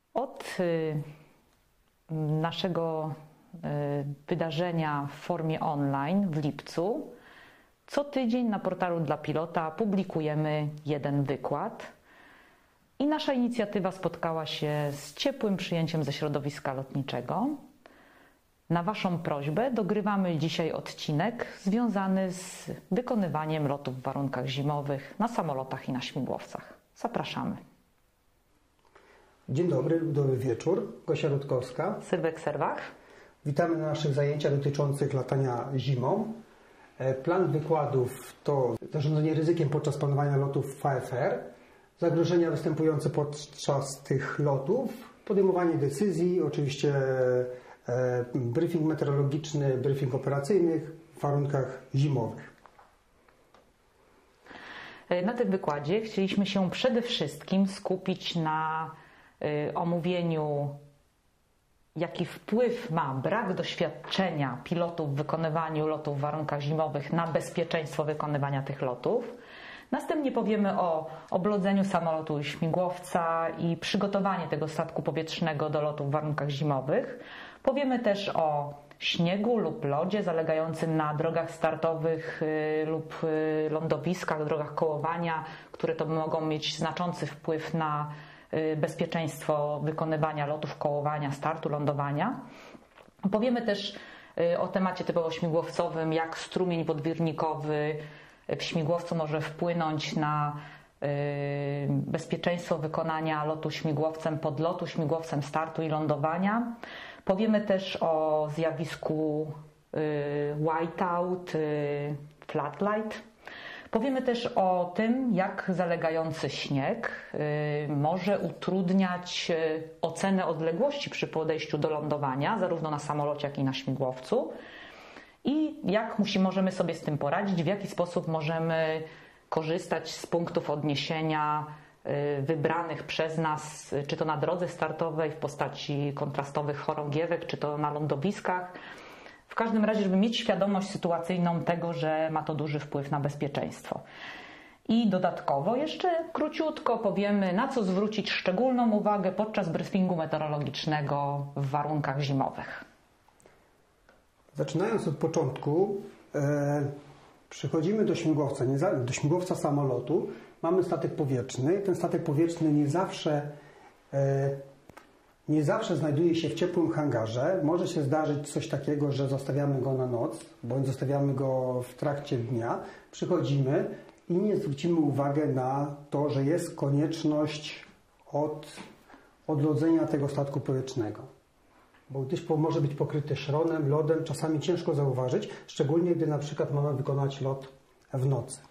Od naszego wydarzenia w formie online w lipcu co tydzień na portalu dla pilota publikujemy jeden wykład i nasza inicjatywa spotkała się z ciepłym przyjęciem ze środowiska lotniczego. Na Waszą prośbę dogrywamy dzisiaj odcinek związany z wykonywaniem lotów w warunkach zimowych na samolotach i na śmigłowcach. Zapraszamy. Dzień dobry wieczór. Gosia Rutkowska. Sylwek Serwach. Witamy na naszych zajęciach dotyczących latania zimą. Plan wykładów to zarządzanie ryzykiem podczas planowania lotów VFR, zagrożenia występujące podczas tych lotów, podejmowanie decyzji, oczywiście briefing meteorologiczny, briefing operacyjny w warunkach zimowych. Na tym wykładzie chcieliśmy się przede wszystkim skupić na omówieniu, jaki wpływ ma brak doświadczenia pilotów w wykonywaniu lotów w warunkach zimowych na bezpieczeństwo wykonywania tych lotów. Następnie powiemy o oblodzeniu samolotu i śmigłowca i przygotowaniu tego statku powietrznego do lotu w warunkach zimowych. Powiemy też o śniegu lub lodzie zalegającym na drogach startowych lub lądowiskach, drogach kołowania, które to mogą mieć znaczący wpływ na bezpieczeństwo wykonywania lotów, kołowania, startu, lądowania. Powiemy też o temacie typowo śmigłowcowym, jak strumień podwirnikowy w śmigłowcu może wpłynąć na bezpieczeństwo wykonania lotu śmigłowcem, podlotu śmigłowcem, startu i lądowania. Powiemy też o zjawisku whiteout, flatlight. Powiemy też o tym, jak zalegający śnieg może utrudniać ocenę odległości przy podejściu do lądowania, zarówno na samolocie, jak i na śmigłowcu. I jak możemy sobie z tym poradzić, w jaki sposób możemy korzystać z punktów odniesienia wybranych przez nas, czy to na drodze startowej w postaci kontrastowych chorągiewek, czy to na lądowiskach. W każdym razie, żeby mieć świadomość sytuacyjną tego, że ma to duży wpływ na bezpieczeństwo. I dodatkowo jeszcze króciutko powiemy, na co zwrócić szczególną uwagę podczas briefingu meteorologicznego w warunkach zimowych. Zaczynając od początku, przechodzimy do śmigłowca samolotu. Mamy statek powietrzny. Ten statek powietrzny nie zawsze znajduje się w ciepłym hangarze. Może się zdarzyć coś takiego, że zostawiamy go na noc, bądź zostawiamy go w trakcie dnia. Przychodzimy i nie zwrócimy uwagi na to, że jest konieczność odlodzenia tego statku powietrznego. Bo gdyż może być pokryty szronem, lodem, czasami ciężko zauważyć, szczególnie gdy na przykład mamy wykonać lot w nocy.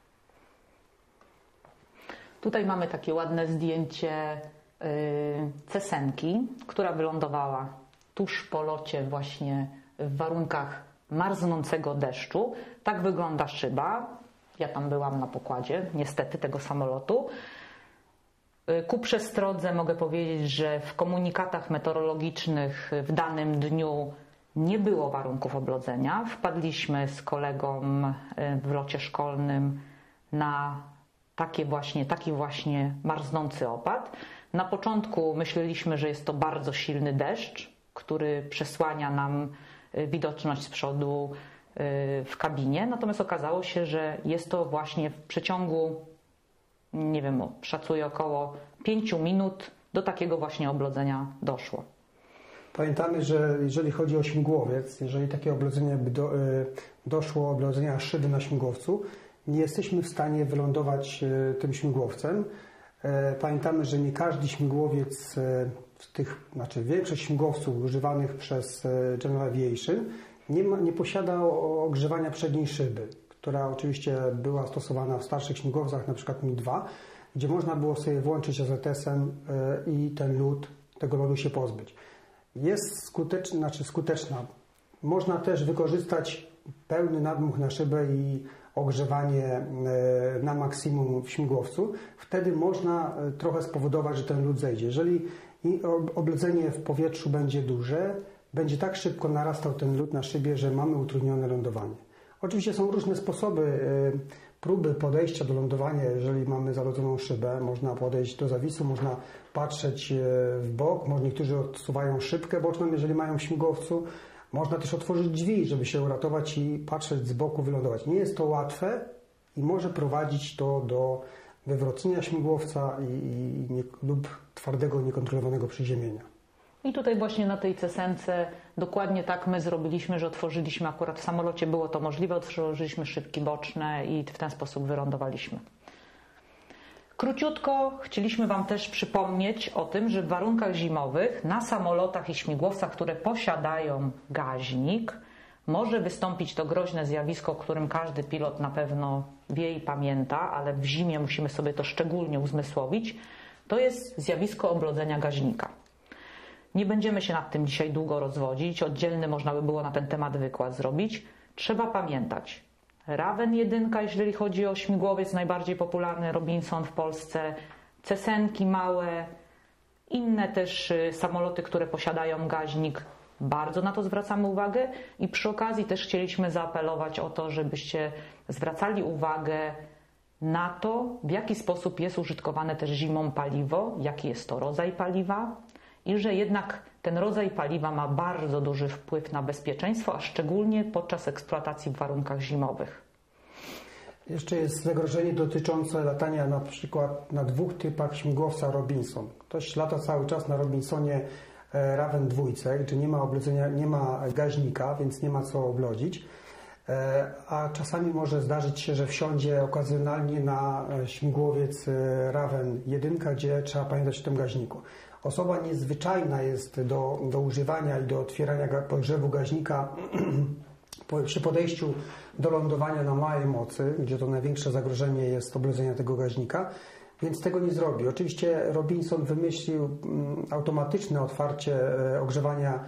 Tutaj mamy takie ładne zdjęcie Cesenki, która wylądowała tuż po locie właśnie w warunkach marznącego deszczu. Tak wygląda szyba. Ja tam byłam na pokładzie, niestety, tego samolotu. Ku przestrodze mogę powiedzieć, że w komunikatach meteorologicznych w danym dniu nie było warunków oblodzenia. Wpadliśmy z kolegą w locie szkolnym na taki właśnie marznący opad. Na początku myśleliśmy, że jest to bardzo silny deszcz, który przesłania nam widoczność z przodu w kabinie. Natomiast okazało się, że jest to właśnie w przeciągu, nie wiem, szacuję około 5 minut do takiego właśnie oblodzenia doszło. Pamiętamy, że jeżeli chodzi o śmigłowiec, jeżeli takie oblodzenie by doszło, oblodzenia szyby na śmigłowcu, nie jesteśmy w stanie wylądować tym śmigłowcem. Pamiętamy, że nie każdy śmigłowiec, większość śmigłowców używanych przez General Aviation nie posiada ogrzewania przedniej szyby, która oczywiście była stosowana w starszych śmigłowcach, np. Mi-2, gdzie można było sobie włączyć AZS-em i tego lodu się pozbyć. Jest skuteczna. Można też wykorzystać pełny nadmuch na szybę i ogrzewanie na maksimum w śmigłowcu. Wtedy można trochę spowodować, że ten lód zejdzie. Jeżeli oblodzenie w powietrzu będzie duże, będzie tak szybko narastał ten lód na szybie, że mamy utrudnione lądowanie. Oczywiście są różne sposoby próby podejścia do lądowania, jeżeli mamy zalodzoną szybę, można podejść do zawisu, można patrzeć w bok, niektórzy odsuwają szybkę boczną, jeżeli mają w śmigłowcu, można też otworzyć drzwi, żeby się uratować i patrzeć z boku, wylądować. Nie jest to łatwe i może prowadzić to do wywrócenia śmigłowca lub twardego, niekontrolowanego przyziemienia. I tutaj właśnie na tej cesence dokładnie tak my zrobiliśmy, że otworzyliśmy, akurat w samolocie było to możliwe, otworzyliśmy szybki boczne i w ten sposób wylądowaliśmy. Króciutko chcieliśmy Wam też przypomnieć o tym, że w warunkach zimowych na samolotach i śmigłowcach, które posiadają gaźnik, może wystąpić to groźne zjawisko, o którym każdy pilot na pewno wie i pamięta, ale w zimie musimy sobie to szczególnie uzmysłowić. To jest zjawisko oblodzenia gaźnika. Nie będziemy się nad tym dzisiaj długo rozwodzić, oddzielny można by było na ten temat wykład zrobić. Trzeba pamiętać, Raven 1, jeżeli chodzi o śmigłowiec najbardziej popularny, Robinson w Polsce, cesenki małe, inne też samoloty, które posiadają gaźnik, bardzo na to zwracamy uwagę i przy okazji też chcieliśmy zaapelować o to, żebyście zwracali uwagę na to, w jaki sposób jest użytkowane też zimą paliwo, jaki jest to rodzaj paliwa i że jednak ten rodzaj paliwa ma bardzo duży wpływ na bezpieczeństwo, a szczególnie podczas eksploatacji w warunkach zimowych. Jeszcze jest zagrożenie dotyczące latania na przykład na 2 typach śmigłowca Robinson. Ktoś lata cały czas na Robinsonie Raven 2, gdzie nie ma oblodzenia, nie ma gaźnika, więc nie ma co oblodzić. A czasami może zdarzyć się, że wsiądzie okazjonalnie na śmigłowiec Raven 1, gdzie trzeba pamiętać o tym gaźniku. Osoba niezwyczajna jest do używania i do otwierania podgrzewu gaźnika przy podejściu do lądowania na małej mocy, gdzie to największe zagrożenie jest oblodzenia tego gaźnika, więc tego nie zrobi. Oczywiście Robinson wymyślił automatyczne otwarcie ogrzewania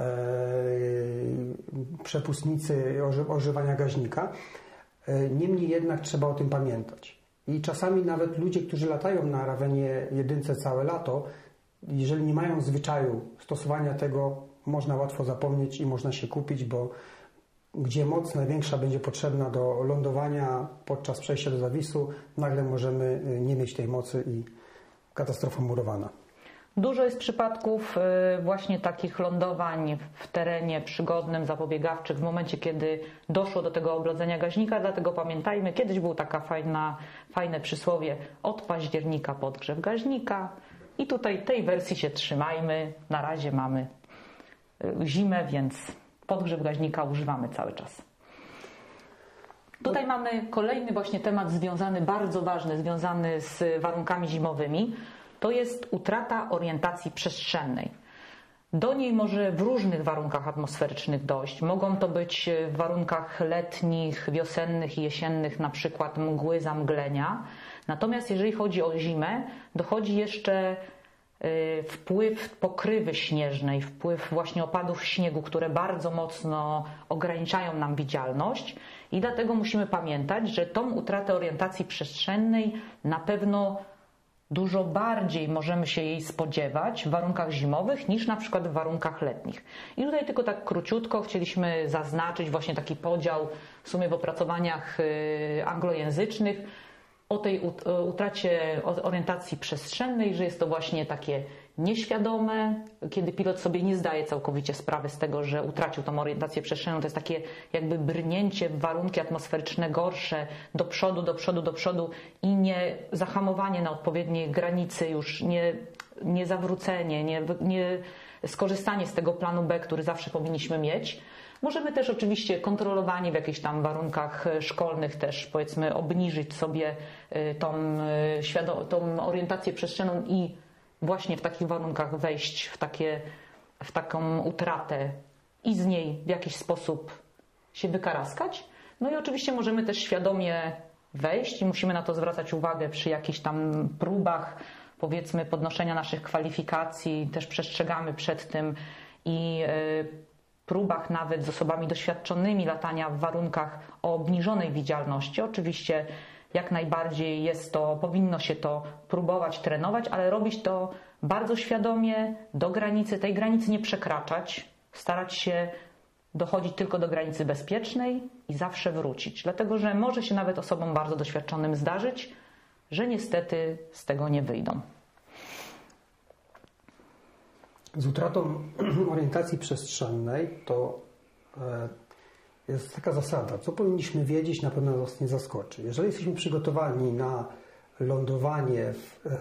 przepustnicy, ogrzewania gaźnika. Niemniej jednak trzeba o tym pamiętać. I czasami nawet ludzie, którzy latają na Ravenie 1 całe lato, jeżeli nie mają zwyczaju stosowania tego, można łatwo zapomnieć i można się kupić, bo gdzie moc największa będzie potrzebna do lądowania podczas przejścia do zawisu, nagle możemy nie mieć tej mocy i katastrofa murowana. Dużo jest przypadków właśnie takich lądowań w terenie przygodnym, zapobiegawczych w momencie, kiedy doszło do tego oblodzenia gaźnika, dlatego pamiętajmy, kiedyś było taka fajne przysłowie: od października podgrzew gaźnika i tutaj tej wersji się trzymajmy. Na razie mamy zimę, więc podgrzew gaźnika używamy cały czas. Tutaj mamy kolejny właśnie temat związany, bardzo ważny, związany z warunkami zimowymi. To jest utrata orientacji przestrzennej. Do niej może w różnych warunkach atmosferycznych dojść. Mogą to być w warunkach letnich, wiosennych i jesiennych, na przykład mgły, zamglenia. Natomiast jeżeli chodzi o zimę, dochodzi jeszcze wpływ pokrywy śnieżnej, wpływ właśnie opadów śniegu, które bardzo mocno ograniczają nam widzialność i dlatego musimy pamiętać, że tą utratę orientacji przestrzennej na pewno dużo bardziej możemy się jej spodziewać w warunkach zimowych niż na przykład w warunkach letnich. I tutaj tylko tak króciutko chcieliśmy zaznaczyć właśnie taki podział w sumie w opracowaniach anglojęzycznych o tej utracie orientacji przestrzennej, że jest to właśnie takie nieświadome, kiedy pilot sobie nie zdaje całkowicie sprawy z tego, że utracił tą orientację przestrzenną. To jest takie jakby brnięcie w warunki atmosferyczne gorsze, do przodu i nie zahamowanie na odpowiedniej granicy, już nie zawrócenie, nie skorzystanie z tego planu B, który zawsze powinniśmy mieć. Możemy też oczywiście kontrolowanie w jakichś tam warunkach szkolnych też powiedzmy obniżyć sobie tą orientację przestrzenną i właśnie w takich warunkach wejść w taką utratę i z niej w jakiś sposób się wykaraskać. No i oczywiście możemy też świadomie wejść i musimy na to zwracać uwagę przy jakichś tam próbach, powiedzmy, podnoszenia naszych kwalifikacji. Też przestrzegamy przed tym i próbach nawet z osobami doświadczonymi latania w warunkach o obniżonej widzialności. Oczywiście jak najbardziej powinno się to próbować, trenować, ale robić to bardzo świadomie, do granicy, tej granicy nie przekraczać, starać się dochodzić tylko do granicy bezpiecznej i zawsze wrócić. Dlatego, że może się nawet osobom bardzo doświadczonym zdarzyć, że niestety z tego nie wyjdą. Z utratą orientacji przestrzennej to jest taka zasada, co powinniśmy wiedzieć, na pewno nas nie zaskoczy. Jeżeli jesteśmy przygotowani na lądowanie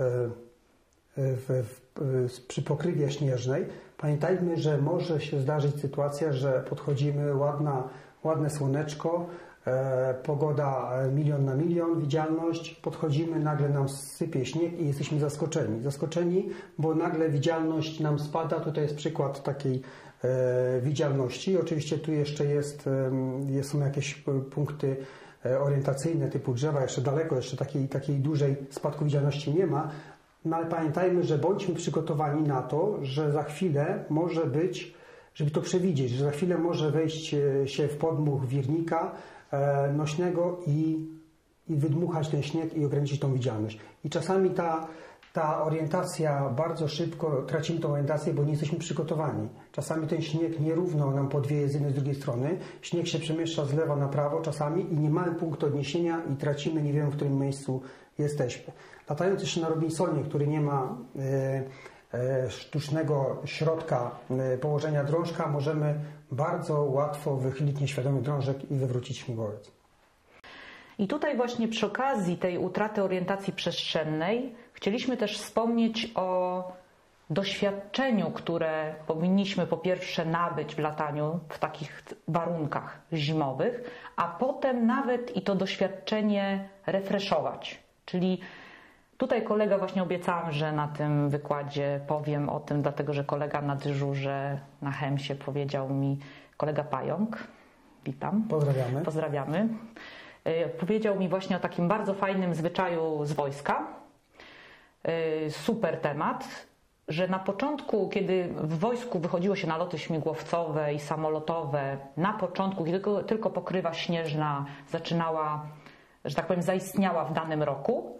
przy pokrywie śnieżnej, pamiętajmy, że może się zdarzyć sytuacja, że podchodzimy, ładne słoneczko, pogoda 1 na 1 000 000, widzialność, podchodzimy, nagle nam sypie śnieg i jesteśmy zaskoczeni, bo nagle widzialność nam spada. Tutaj jest przykład takiej widzialności. Oczywiście tu jeszcze są jakieś punkty orientacyjne typu drzewa, jeszcze daleko, jeszcze takiej dużej spadku widzialności nie ma, no ale pamiętajmy, że bądźmy przygotowani na to, że za chwilę może być, żeby to przewidzieć, że za chwilę może wejść się w podmuch wirnika nośnego i wydmuchać ten śnieg i ograniczyć tą widzialność. I czasami ta orientacja, bardzo szybko tracimy tą orientację, bo nie jesteśmy przygotowani. Czasami ten śnieg nierówno nam podwieje z jednej, z drugiej strony. Śnieg się przemieszcza z lewa na prawo czasami i nie mamy punktu odniesienia i tracimy, nie wiemy, w którym miejscu jesteśmy. Latając jeszcze na Robinsonie, który nie ma sztucznego środka położenia drążka, możemy bardzo łatwo wychylić nieświadomy drążek i wywrócić śmigłowiec. I tutaj właśnie przy okazji tej utraty orientacji przestrzennej chcieliśmy też wspomnieć o doświadczeniu, które powinniśmy po pierwsze nabyć w lataniu w takich warunkach zimowych, a potem nawet i to doświadczenie refreshować. Czyli tutaj kolega, właśnie obiecałam, że na tym wykładzie powiem o tym, dlatego że kolega na dyżurze na Chemsie powiedział mi, kolega Pająk, witam. Pozdrawiamy. Pozdrawiamy. Powiedział mi właśnie o takim bardzo fajnym zwyczaju z wojska. Super temat, że na początku, kiedy w wojsku wychodziło się na loty śmigłowcowe i samolotowe, na początku, kiedy tylko pokrywa śnieżna zaczynała, że tak powiem, zaistniała w danym roku,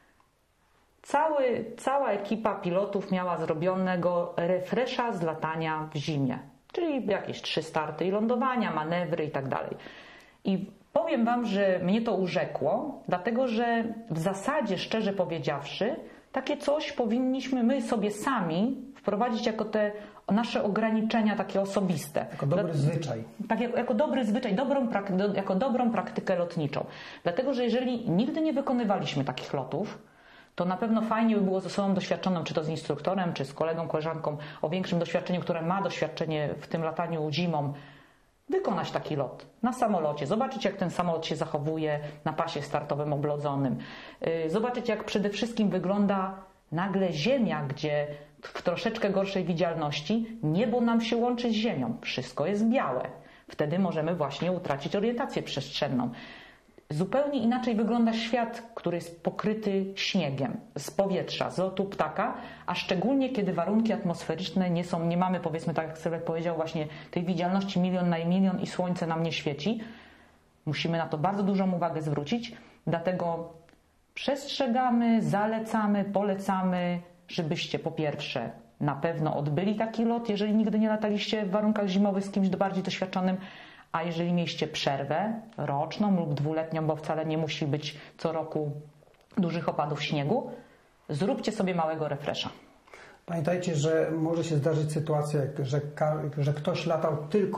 cała ekipa pilotów miała zrobionego refresha z latania w zimie. Czyli jakieś 3 starty i lądowania, manewry i tak dalej. I powiem Wam, że mnie to urzekło, dlatego że w zasadzie, szczerze powiedziawszy, takie coś powinniśmy my sobie sami wprowadzić jako te nasze ograniczenia takie osobiste. Jako dobry zwyczaj. Tak, jako dobry zwyczaj, jako dobrą praktykę lotniczą. Dlatego, że jeżeli nigdy nie wykonywaliśmy takich lotów, to na pewno fajnie by było z osobą doświadczoną, czy to z instruktorem, czy z kolegą, koleżanką o większym doświadczeniu, które ma doświadczenie w tym lataniu zimą, wykonać taki lot na samolocie, zobaczyć jak ten samolot się zachowuje na pasie startowym oblodzonym, zobaczyć jak przede wszystkim wygląda nagle ziemia, gdzie w troszeczkę gorszej widzialności niebo nam się łączy z ziemią, wszystko jest białe. Wtedy możemy właśnie utracić orientację przestrzenną. Zupełnie inaczej wygląda świat, który jest pokryty śniegiem z powietrza, z lotu ptaka, a szczególnie kiedy warunki atmosferyczne nie mamy, powiedzmy tak jak Sylwek powiedział, właśnie tej widzialności 1 na 1 000 000 i słońce nam nie świeci. Musimy na to bardzo dużą uwagę zwrócić, dlatego przestrzegamy, zalecamy, polecamy, żebyście po pierwsze na pewno odbyli taki lot, jeżeli nigdy nie lataliście w warunkach zimowych z kimś bardziej doświadczonym, a jeżeli mieliście przerwę roczną lub 2-letnią, bo wcale nie musi być co roku dużych opadów śniegu, zróbcie sobie małego refresha. Pamiętajcie, że może się zdarzyć sytuacja, że ktoś latał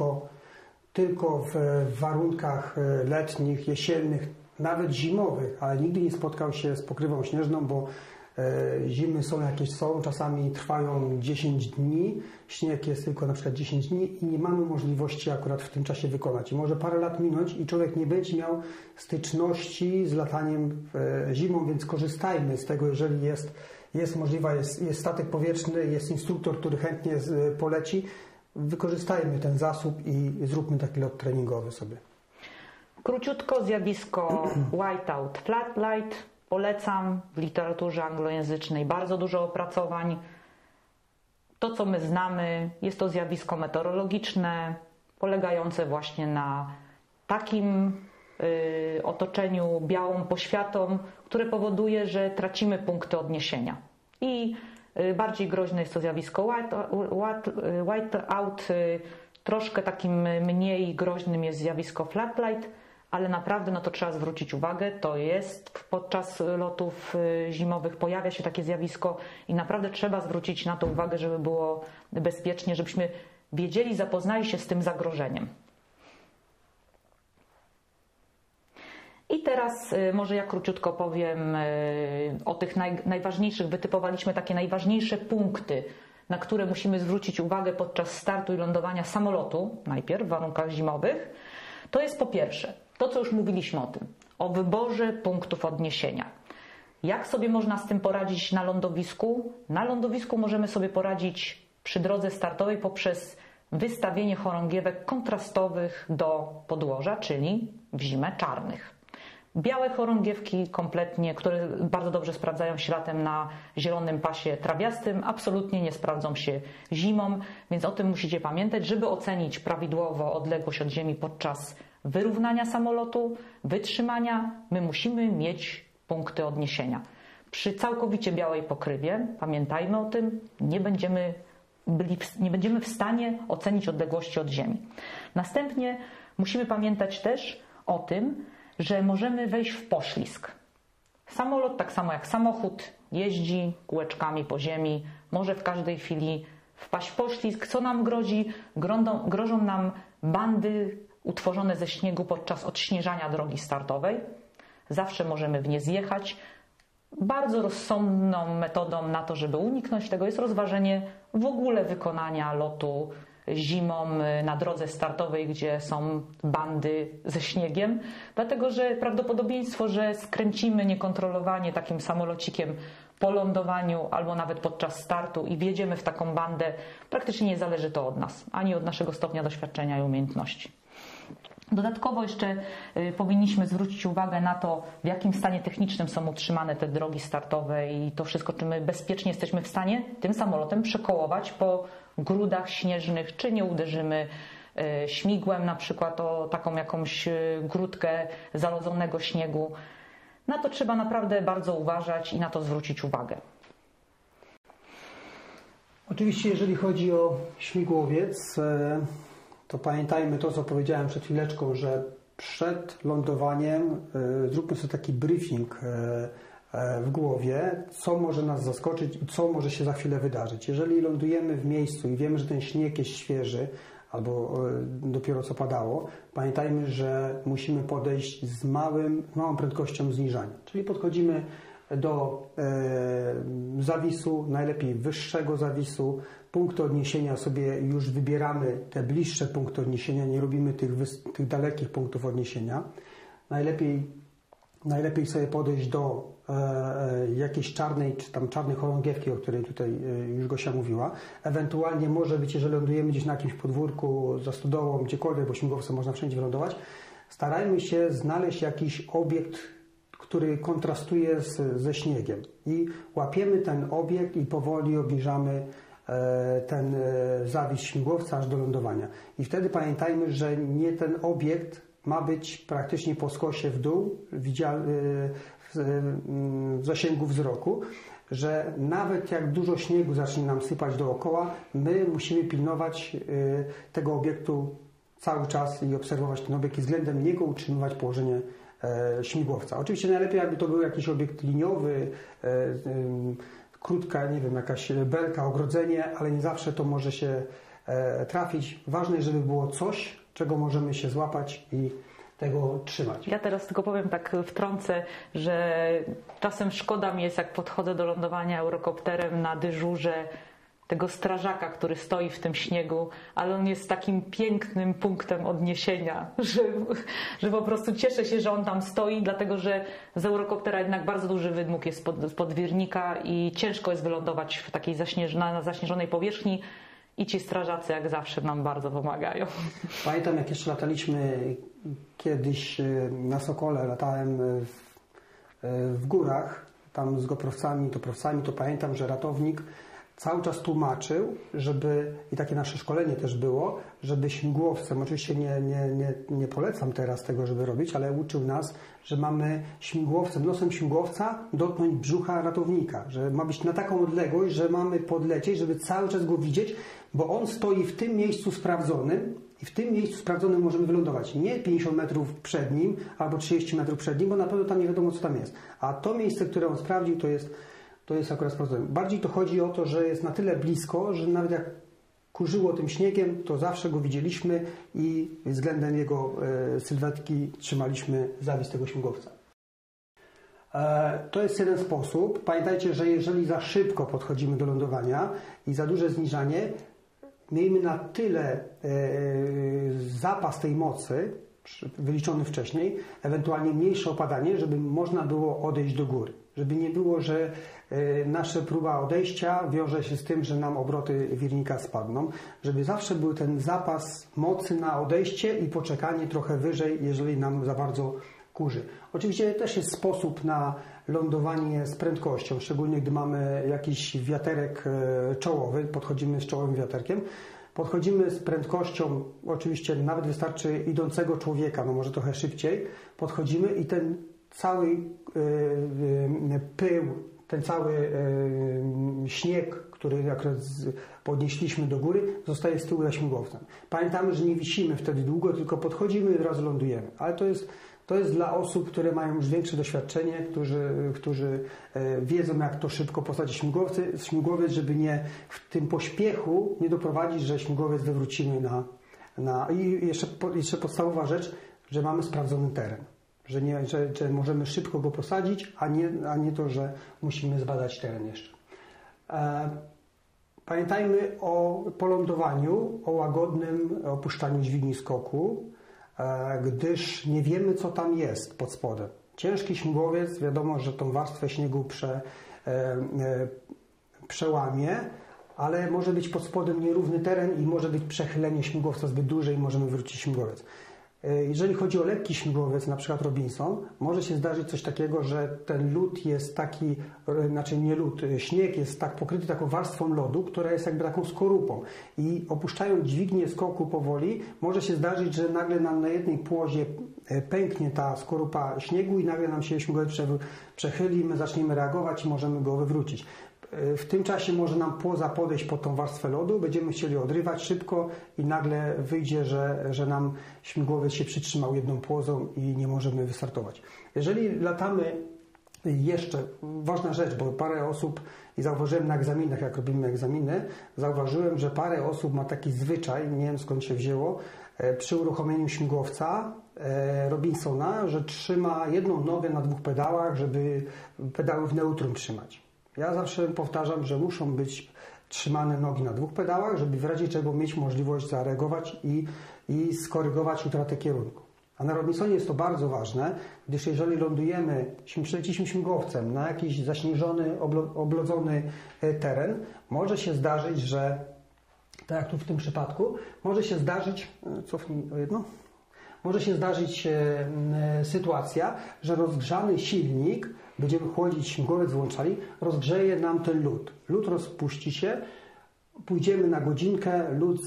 tylko w warunkach letnich, jesiennych, nawet zimowych, ale nigdy nie spotkał się z pokrywą śnieżną, bo zimy są, czasami trwają 10 dni, śnieg jest tylko na przykład 10 dni i nie mamy możliwości akurat w tym czasie wykonać. I może parę lat minąć i człowiek nie będzie miał styczności z lataniem zimą, więc korzystajmy z tego, jeżeli jest możliwa, jest statek powietrzny, jest instruktor, który chętnie poleci, wykorzystajmy ten zasób i zróbmy taki lot treningowy sobie. Króciutko zjawisko whiteout, flat light. Polecam w literaturze anglojęzycznej bardzo dużo opracowań. To, co my znamy, jest to zjawisko meteorologiczne, polegające właśnie na takim otoczeniu białą poświatą, które powoduje, że tracimy punkty odniesienia. I bardziej groźne jest to zjawisko whiteout, Troszkę takim mniej groźnym jest zjawisko flag light, ale naprawdę no to trzeba zwrócić uwagę, to jest podczas lotów zimowych pojawia się takie zjawisko i naprawdę trzeba zwrócić na to uwagę, żeby było bezpiecznie, żebyśmy wiedzieli, zapoznali się z tym zagrożeniem. I teraz może ja króciutko powiem o tych najważniejszych, wytypowaliśmy takie najważniejsze punkty, na które musimy zwrócić uwagę podczas startu i lądowania samolotu, najpierw w warunkach zimowych. To jest po pierwsze to, co już mówiliśmy o tym, o wyborze punktów odniesienia. Jak sobie można z tym poradzić na lądowisku? Na lądowisku możemy sobie poradzić przy drodze startowej poprzez wystawienie chorągiewek kontrastowych do podłoża, czyli w zimę czarnych. Białe chorągiewki kompletnie, które bardzo dobrze sprawdzają się latem na zielonym pasie trawiastym, absolutnie nie sprawdzą się zimą, więc o tym musicie pamiętać, żeby ocenić prawidłowo odległość od ziemi podczas wyrównania samolotu, wytrzymania, my musimy mieć punkty odniesienia. Przy całkowicie białej pokrywie, pamiętajmy o tym, nie będziemy w stanie ocenić odległości od ziemi. Następnie musimy pamiętać też o tym, że możemy wejść w poślizg. Samolot, tak samo jak samochód, jeździ kółeczkami po ziemi, może w każdej chwili wpaść w poślizg. Co nam grozi? Grożą nam bandy utworzone ze śniegu podczas odśnieżania drogi startowej. Zawsze możemy w nie zjechać. Bardzo rozsądną metodą na to, żeby uniknąć tego, jest rozważenie w ogóle wykonania lotu zimą na drodze startowej, gdzie są bandy ze śniegiem, dlatego że prawdopodobieństwo, że skręcimy niekontrolowanie takim samolocikiem po lądowaniu albo nawet podczas startu i wjedziemy w taką bandę, praktycznie nie zależy to od nas, ani od naszego stopnia doświadczenia i umiejętności. Dodatkowo jeszcze powinniśmy zwrócić uwagę na to, w jakim stanie technicznym są utrzymane te drogi startowe i to wszystko, czy my bezpiecznie jesteśmy w stanie tym samolotem przekołować po grudach śnieżnych, czy nie uderzymy śmigłem na przykład o taką jakąś grudkę zalodzonego śniegu. Na to trzeba naprawdę bardzo uważać i na to zwrócić uwagę. Oczywiście jeżeli chodzi o śmigłowiec, to pamiętajmy to, co powiedziałem przed chwileczką, że przed lądowaniem zróbmy sobie taki briefing w głowie, co może nas zaskoczyć i co może się za chwilę wydarzyć. Jeżeli lądujemy w miejscu i wiemy, że ten śnieg jest świeży albo dopiero co padało, pamiętajmy, że musimy podejść z małą prędkością zniżania. Czyli podchodzimy do zawisu, najlepiej wyższego zawisu. Punkty odniesienia sobie już wybieramy, te bliższe punkty odniesienia, nie robimy tych dalekich punktów odniesienia. Najlepiej sobie podejść do jakiejś czarnej, czy tam czarnej chorągiewki, o której tutaj już Gosia mówiła. Ewentualnie może być, jeżeli lądujemy gdzieś na jakimś podwórku, za stodołą, gdziekolwiek, bo śmigłowcem można wszędzie wylądować, starajmy się znaleźć jakiś obiekt, który kontrastuje ze śniegiem. I łapiemy ten obiekt i powoli obniżamy ten zawis śmigłowca aż do lądowania. I wtedy pamiętajmy, że nie ten obiekt ma być praktycznie po skosie w dół, w zasięgu wzroku, że nawet jak dużo śniegu zacznie nam sypać dookoła, my musimy pilnować tego obiektu cały czas i obserwować ten obiekt i względem niego utrzymywać położenie śmigłowca. Oczywiście najlepiej, jakby to był jakiś obiekt liniowy, krótka, nie wiem, jakaś belka, ogrodzenie, ale nie zawsze to może się trafić. Ważne, żeby było coś, czego możemy się złapać i tego trzymać. Ja teraz tylko powiem, tak wtrącę, że czasem szkoda mi jest, jak podchodzę do lądowania eurokopterem na dyżurze, tego strażaka, który stoi w tym śniegu, ale on jest takim pięknym punktem odniesienia, że po prostu cieszę się, że on tam stoi, dlatego że z eurokoptera jednak bardzo duży wydmuch jest z podwiernika i ciężko jest wylądować w takiej na zaśnieżonej powierzchni i ci strażacy jak zawsze nam bardzo pomagają. Pamiętam, jak jeszcze lataliśmy kiedyś na Sokole, latałem w górach, tam z goprowcami, to pamiętam, że ratownik cały czas tłumaczył, i takie nasze szkolenie też było, żeby śmigłowcem, oczywiście nie polecam teraz tego, żeby robić, ale uczył nas, że mamy śmigłowcem, nosem śmigłowca dotknąć brzucha ratownika, że ma być na taką odległość, że mamy podlecieć, żeby cały czas go widzieć, bo on stoi w tym miejscu sprawdzonym i w tym miejscu sprawdzonym możemy wylądować. Nie 50 metrów przed nim albo 30 metrów przed nim, bo na pewno tam nie wiadomo, co tam jest. A to miejsce, które on sprawdził, to jest akurat sprawdzone. Bardziej to chodzi o to, że jest na tyle blisko, że nawet jak kurzyło tym śniegiem, to zawsze go widzieliśmy i względem jego sylwetki trzymaliśmy zawis tego śmigłowca. To jest jeden sposób. Pamiętajcie, że jeżeli za szybko podchodzimy do lądowania i za duże zniżanie, miejmy na tyle zapas tej mocy, wyliczony wcześniej, ewentualnie mniejsze opadanie, żeby można było odejść do góry. Żeby nie było, że nasza próba odejścia wiąże się z tym, że nam obroty wirnika spadną. Żeby zawsze był ten zapas mocy na odejście i poczekanie trochę wyżej, jeżeli nam za bardzo kurzy. Oczywiście też jest sposób na lądowanie z prędkością, szczególnie gdy mamy jakiś wiaterek czołowy, podchodzimy z czołowym wiaterkiem. Podchodzimy z prędkością, oczywiście nawet wystarczy idącego człowieka, no może trochę szybciej, podchodzimy i ten cały pył, ten cały śnieg, który akurat podnieśliśmy do góry, zostaje z tyłu za śmigłowcem. Pamiętamy, że nie wisimy wtedy długo, tylko podchodzimy i od razu lądujemy. Ale to jest dla osób, które mają już większe doświadczenie, którzy wiedzą, jak to szybko posadzić śmigłowiec, żeby nie w tym pośpiechu nie doprowadzić, że śmigłowiec wywrócimy I jeszcze podstawowa rzecz, że mamy sprawdzony teren. Że możemy szybko go posadzić, a nie to, że musimy zbadać teren jeszcze. Pamiętajmy po lądowaniu, o łagodnym opuszczaniu dźwigni skoku, gdyż nie wiemy, co tam jest pod spodem. Ciężki śmigłowiec, wiadomo, że tą warstwę śniegu przełamie, ale może być pod spodem nierówny teren i może być przechylenie śmigłowca zbyt duże i możemy wrócić śmigłowiec. Jeżeli chodzi o lekki śmigłowiec, na przykład Robinson, może się zdarzyć coś takiego, że ten lód jest taki, znaczy nie lód, śnieg jest tak pokryty taką warstwą lodu, która jest jakby taką skorupą. I opuszczając dźwignię skoku powoli, może się zdarzyć, że nagle nam na jednej płozie pęknie ta skorupa śniegu i nagle nam się śmigłowiec przechyli, my zaczniemy reagować i możemy go wywrócić. W tym czasie może nam płoza podejść pod tą warstwę lodu, będziemy chcieli odrywać szybko i nagle wyjdzie, że nam śmigłowiec się przytrzymał jedną płozą i nie możemy wystartować. Jeżeli latamy jeszcze, ważna rzecz, bo parę osób, i zauważyłem na egzaminach, jak robimy egzaminy, zauważyłem, że parę osób ma taki zwyczaj, nie wiem skąd się wzięło, przy uruchomieniu śmigłowca Robinsona, że trzyma jedną nogę na dwóch pedałach, żeby pedały w neutrum trzymać. Ja zawsze powtarzam, że muszą być trzymane nogi na dwóch pedałach, żeby w razie czego mieć możliwość zareagować i skorygować utratę kierunku. A na Robinsonie jest to bardzo ważne, gdyż jeżeli lądujemy, przelecieliśmy śmigłowcem na jakiś zaśnieżony, oblodzony teren, może się zdarzyć, że, tak jak tu w tym przypadku, może się zdarzyć, cofnij o jedno, może się zdarzyć sytuacja, że rozgrzany silnik, będziemy chłodzić śmigłowiec, włączali, rozgrzeje nam ten lód. Lód rozpuści się, pójdziemy na godzinkę, lód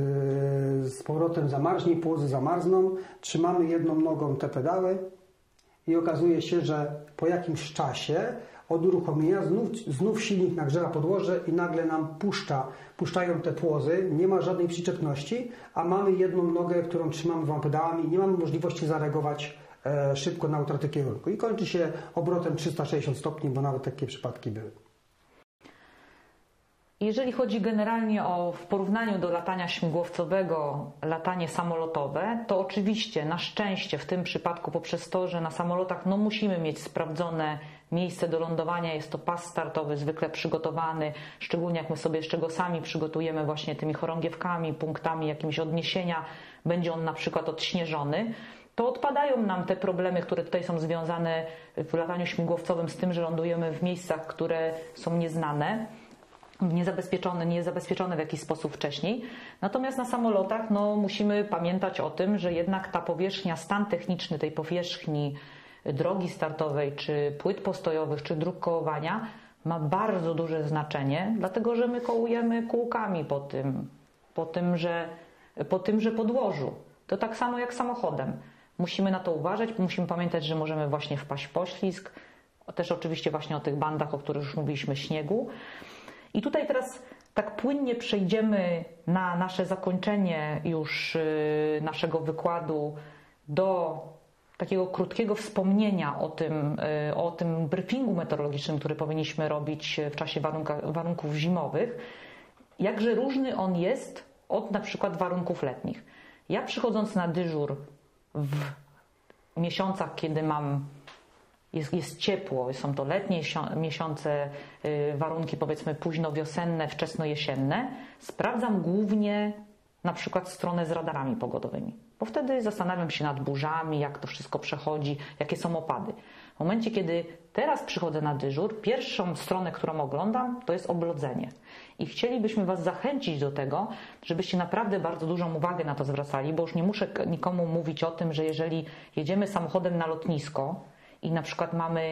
z powrotem zamarznie, płozy zamarzną, trzymamy jedną nogą te pedały i okazuje się, że po jakimś czasie od uruchomienia znów silnik nagrzewa podłoże i nagle nam puszczają te płozy, nie ma żadnej przyczepności, a mamy jedną nogę, którą trzymamy dwoma pedałami, nie mamy możliwości zareagować szybko na utratę kierunku i kończy się obrotem 360 stopni, bo nawet takie przypadki były. Jeżeli chodzi generalnie w porównaniu do latania śmigłowcowego, latanie samolotowe, to oczywiście na szczęście w tym przypadku poprzez to, że na samolotach musimy mieć sprawdzone miejsce do lądowania, jest to pas startowy zwykle przygotowany, szczególnie jak my sobie jeszcze go sami przygotujemy właśnie tymi chorągiewkami, punktami jakimś odniesienia, będzie on na przykład odśnieżony, to odpadają nam te problemy, które tutaj są związane w lataniu śmigłowcowym z tym, że lądujemy w miejscach, które są nieznane, niezabezpieczone w jakiś sposób wcześniej. Natomiast na samolotach musimy pamiętać o tym, że jednak ta powierzchnia, stan techniczny tej powierzchni drogi startowej, czy płyt postojowych, czy dróg kołowania ma bardzo duże znaczenie, dlatego że my kołujemy kółkami po tymże podłożu. To tak samo jak samochodem. Musimy na to uważać, musimy pamiętać, że możemy właśnie wpaść w poślizg, też oczywiście właśnie o tych bandach, o których już mówiliśmy, śniegu. I tutaj teraz tak płynnie przejdziemy na nasze zakończenie już naszego wykładu do takiego krótkiego wspomnienia o tym briefingu meteorologicznym, który powinniśmy robić w czasie warunków zimowych. Jakże różny on jest od na przykład warunków letnich. Ja przychodząc na dyżur w miesiącach, kiedy jest ciepło, są to letnie miesiące, warunki powiedzmy późno wiosenne, wczesno jesienne, sprawdzam głównie na przykład stronę z radarami pogodowymi, bo wtedy zastanawiam się nad burzami, jak to wszystko przechodzi, jakie są opady. W momencie, kiedy teraz przychodzę na dyżur, pierwszą stronę, którą oglądam, to jest oblodzenie. I chcielibyśmy Was zachęcić do tego, żebyście naprawdę bardzo dużą uwagę na to zwracali, bo już nie muszę nikomu mówić o tym, że jeżeli jedziemy samochodem na lotnisko i na przykład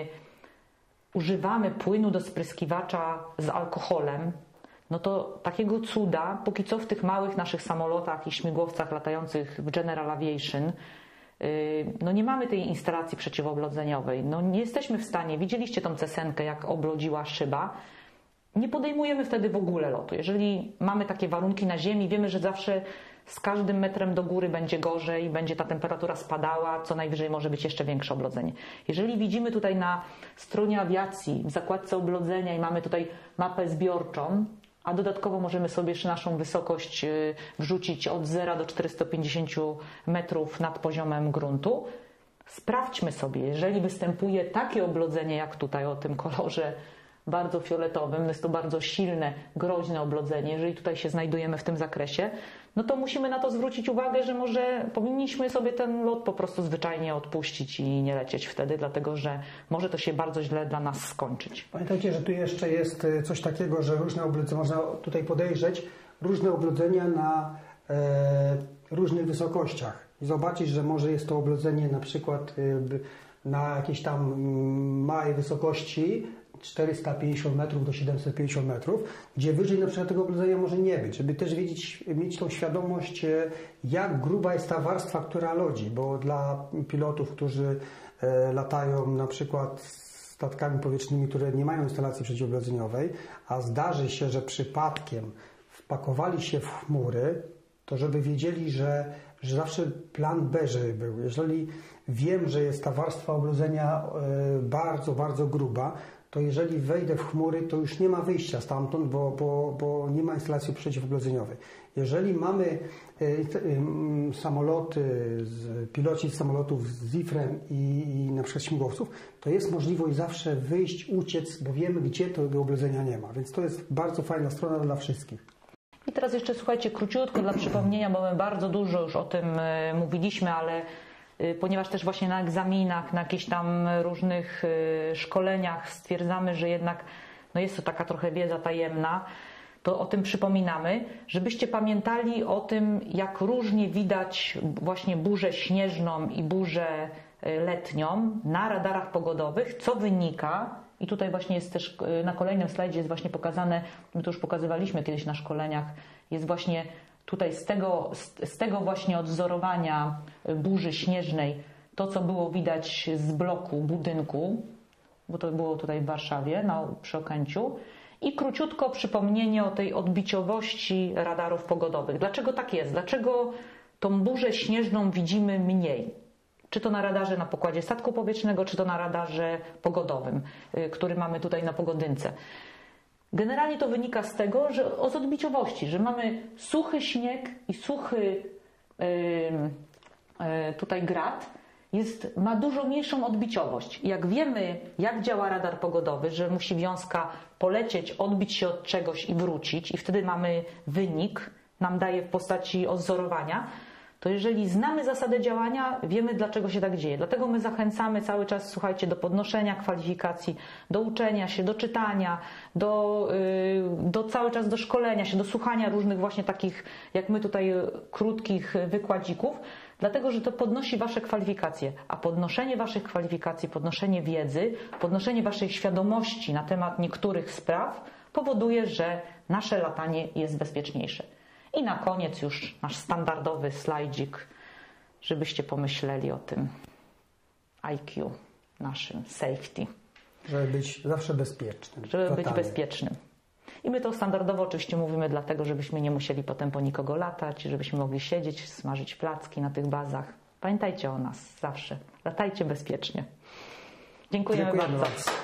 używamy płynu do spryskiwacza z alkoholem, no to takiego cuda, póki co w tych małych naszych samolotach i śmigłowcach latających w General Aviation, no nie mamy tej instalacji przeciwoblodzeniowej. No nie jesteśmy w stanie, widzieliście tą cesenkę, jak oblodziła szyba, nie podejmujemy wtedy w ogóle lotu. Jeżeli mamy takie warunki na ziemi, wiemy, że zawsze z każdym metrem do góry będzie gorzej, będzie ta temperatura spadała, co najwyżej może być jeszcze większe oblodzenie. Jeżeli widzimy tutaj na stronie awiacji, w zakładce oblodzenia i mamy tutaj mapę zbiorczą, a dodatkowo możemy sobie jeszcze naszą wysokość wrzucić od 0 do 450 metrów nad poziomem gruntu, sprawdźmy sobie, jeżeli występuje takie oblodzenie jak tutaj o tym kolorze bardzo fioletowym, jest to bardzo silne, groźne oblodzenie, jeżeli tutaj się znajdujemy w tym zakresie, no to musimy na to zwrócić uwagę, że może powinniśmy sobie ten lot po prostu zwyczajnie odpuścić i nie lecieć wtedy, dlatego że może to się bardzo źle dla nas skończyć. Pamiętajcie, że tu jeszcze jest coś takiego, że różne oblodzenia, można tutaj podejrzeć, różne oblodzenia na różnych wysokościach i zobaczyć, że może jest to oblodzenie na przykład na jakiejś tam małej wysokości, 450 metrów do 750 metrów, gdzie wyżej na przykład tego oblodzenia może nie być, żeby też mieć tą świadomość, jak gruba jest ta warstwa, która lodzi, bo dla pilotów, którzy latają na przykład statkami powietrznymi, które nie mają instalacji przeciwoblodzeniowej, a zdarzy się, że przypadkiem wpakowali się w chmury, to żeby wiedzieli, że zawsze plan B, żeby był. Jeżeli wiem, że jest ta warstwa oblodzenia bardzo, bardzo gruba, to jeżeli wejdę w chmury, to już nie ma wyjścia stamtąd, bo nie ma instalacji przeciwoblodzeniowej. Jeżeli mamy piloci z samolotów z IFR-em i na przykład śmigłowców, to jest możliwość zawsze wyjść, uciec, bo wiemy, gdzie tego oblodzenia nie ma. Więc to jest bardzo fajna strona dla wszystkich. I teraz jeszcze słuchajcie, króciutko dla przypomnienia, bo my bardzo dużo już o tym mówiliśmy, ale ponieważ też właśnie na egzaminach, na jakichś tam różnych szkoleniach stwierdzamy, że jednak no jest to taka trochę wiedza tajemna, to o tym przypominamy, żebyście pamiętali o tym, jak różnie widać właśnie burzę śnieżną i burzę letnią na radarach pogodowych, co wynika, i tutaj właśnie jest też na kolejnym slajdzie jest właśnie pokazane, my to już pokazywaliśmy kiedyś na szkoleniach, jest właśnie tutaj z tego właśnie odwzorowania burzy śnieżnej, to co było widać z bloku budynku, bo to było tutaj w Warszawie, przy Okęciu, i króciutko przypomnienie o tej odbiciowości radarów pogodowych. Dlaczego tak jest? Dlaczego tą burzę śnieżną widzimy mniej? Czy to na radarze na pokładzie statku powietrznego, czy to na radarze pogodowym, który mamy tutaj na pogodynce. Generalnie to wynika z tego, że z odbiciowości, że mamy suchy śnieg i suchy tutaj grad, ma dużo mniejszą odbiciowość. Jak wiemy, jak działa radar pogodowy, że musi wiązka polecieć, odbić się od czegoś i wrócić i wtedy mamy wynik, nam daje w postaci odwzorowania, to jeżeli znamy zasadę działania, wiemy, dlaczego się tak dzieje. Dlatego my zachęcamy cały czas, słuchajcie, do podnoszenia kwalifikacji, do uczenia się, do czytania, cały czas do szkolenia się, do słuchania różnych właśnie takich, jak my tutaj, krótkich wykładzików. Dlatego, że to podnosi Wasze kwalifikacje, a podnoszenie Waszych kwalifikacji, podnoszenie wiedzy, podnoszenie Waszej świadomości na temat niektórych spraw powoduje, że nasze latanie jest bezpieczniejsze. I na koniec już nasz standardowy slajdzik, żebyście pomyśleli o tym IQ, naszym safety. Żeby być zawsze bezpiecznym. Żeby być bezpiecznym. I my to standardowo oczywiście mówimy dlatego, żebyśmy nie musieli potem po nikogo latać, żebyśmy mogli siedzieć, smażyć placki na tych bazach. Pamiętajcie o nas zawsze. Latajcie bezpiecznie. Dziękujemy bardzo.